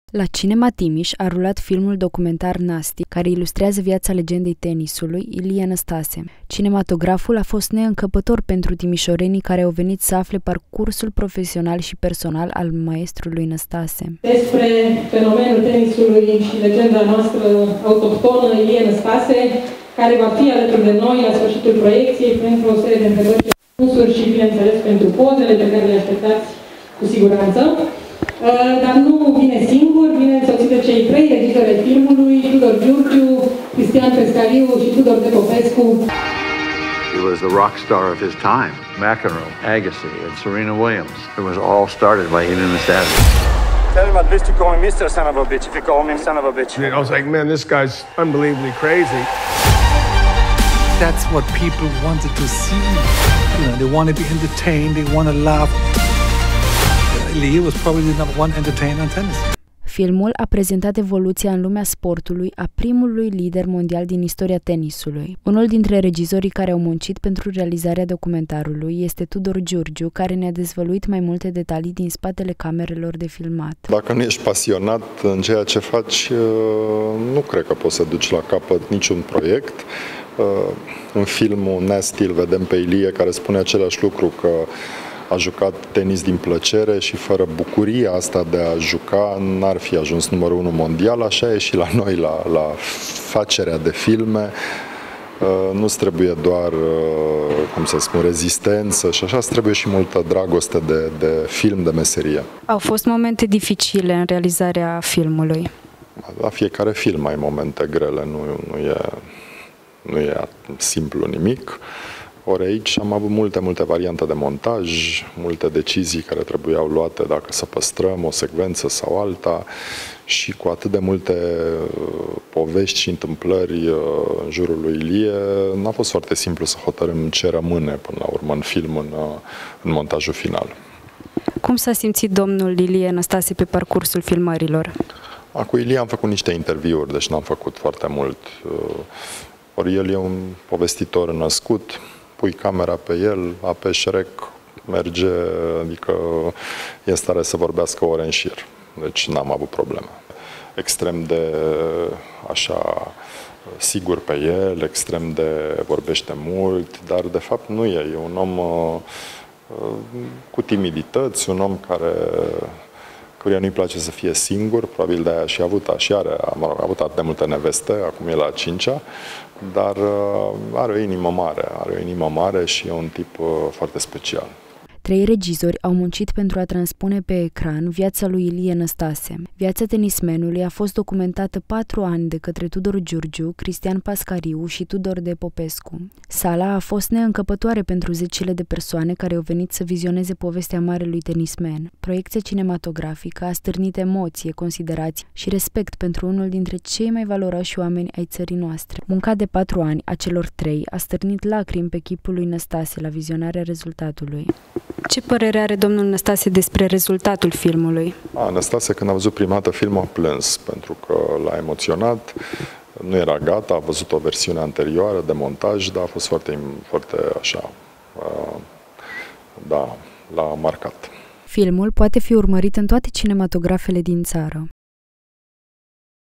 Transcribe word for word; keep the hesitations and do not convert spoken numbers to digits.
La Cinema Timiș a rulat filmul documentar Nasty, care ilustrează viața legendei tenisului, Ilie Năstase. Cinematograful a fost neîncăpător pentru timișorenii care au venit să afle parcursul profesional și personal al maestrului Năstase. Despre fenomenul tenisului și legenda noastră autohtonă, Ilie Năstase, care va fi alături de noi la sfârșitul proiecției pentru o serie de întrebări și răspunsuri și, bineînțeles, pentru pozele pe care le așteptați cu siguranță. Dar nu vine singur, vine însoțit de cei trei regizori ai filmului, Tudor Giurgiu, Cristian Pescariu și Tudor de Popescu. He was the rock star of his time. McEnroe, Agassi, and Serena Williams. It was all started by Ilie Năstase. Tell him at least you call me Mister Son of a bitch if you call me son of a bitch. I was like, man, this guy's unbelievably crazy. That's what people wanted to see. You know, they want to be entertained, they want to laugh. Ilie was probably the number one entertainer in tennis. Filmul a prezentat evoluția în lumea sportului a primului lider mondial din istoria tenisului. Unul dintre regizorii care au muncit pentru realizarea documentarului este Tudor Giurgiu, care ne-a dezvăluit mai multe detalii din spatele camerelor de filmat. Dacă nu ești pasionat în ceea ce faci, nu cred că poți să duci la capăt niciun proiect. În filmul Nasty îl vedem pe Ilie care spune același lucru, că a jucat tenis din plăcere și fără bucuria asta de a juca n-ar fi ajuns numărul unu mondial. Așa e și la noi, la, la facerea de filme. Nu-ți trebuie doar, cum să spun, rezistență și așa, îți trebuie și multă dragoste de, de film, de meserie. Au fost momente dificile în realizarea filmului? La fiecare film ai momente grele, nu, nu, e, nu e simplu nimic. Ori aici am avut multe, multe variante de montaj, multe decizii care trebuiau luate dacă să păstrăm o secvență sau alta și cu atât de multe povești și întâmplări în jurul lui Ilie, n-a fost foarte simplu să hotărâm ce rămâne până la urmă în film, în, în montajul final. Cum s-a simțit domnul Ilie Năstase pe parcursul filmărilor? Cu Ilie am făcut niște interviuri, deci n-am făcut foarte mult. Ori el e un povestitor născut, pui camera pe el, apeși rec, merge, adică e în stare să vorbească ore în șir. Deci n-am avut probleme. Extrem de așa sigur pe el, extrem de vorbește mult, dar de fapt nu e. E un om uh, cu timidități, un om care căruia nu-i place să fie singur, probabil de-aia și a avut, și are, a avut atât de multe neveste, acum e la a cincea, dar are o inimă mare, are o inimă mare și e un tip foarte special. Trei regizori au muncit pentru a transpune pe ecran viața lui Ilie Năstase. Viața tenismenului a fost documentată patru ani de către Tudor Giurgiu, Cristian Pescariu și Tudor de Popescu. Sala a fost neîncăpătoare pentru zecile de persoane care au venit să vizioneze povestea marelui tenismen. Proiecția cinematografică a stârnit emoție, considerație și respect pentru unul dintre cei mai valoroși oameni ai țării noastre. Munca de patru ani a celor trei a stârnit lacrimi pe chipul lui Năstase la vizionarea rezultatului. Ce părere are domnul Năstase despre rezultatul filmului? A, Năstase, când a văzut prima dată filmul, a plâns, pentru că l-a emoționat. Nu era gata, a văzut o versiune anterioară de montaj, dar a fost foarte, foarte așa, da, l-a marcat. Filmul poate fi urmărit în toate cinematografele din țară.